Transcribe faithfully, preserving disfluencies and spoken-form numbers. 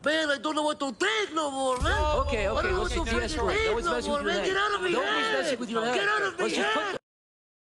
Man, I don't know what to think no more, man. Okay, I okay, don't know let's what to de-escalate. think No one's no messing more, with your man. head. Get out of me Nobody's head. messing with your head. Get out of me Let's just put head.